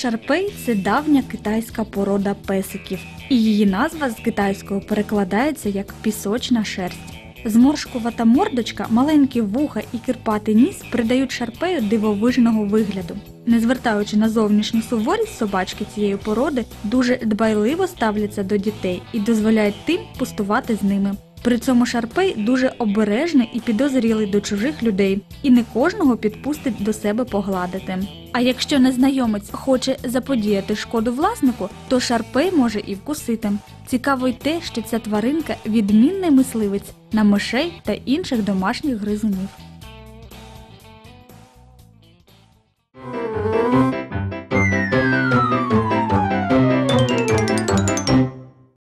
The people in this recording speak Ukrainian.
Шарпей – це давня китайська порода песиків, і її назва з китайського перекладається як «пісочна шерсть». Зморшкувата мордочка, маленькі вуха і кирпатий ніс придають Шарпею дивовижного вигляду. Не звертаючи на зовнішню суворість, собачки цієї породи дуже дбайливо ставляться до дітей і дозволяють тим пустувати з ними. При цьому Шарпей дуже обережний і підозрілий до чужих людей, і не кожного підпустить до себе погладити. А якщо незнайомець хоче заподіяти шкоду власнику, то Шарпей може і вкусити. Цікаво й те, що ця тваринка – відмінний мисливець на мишей та інших домашніх гризунів.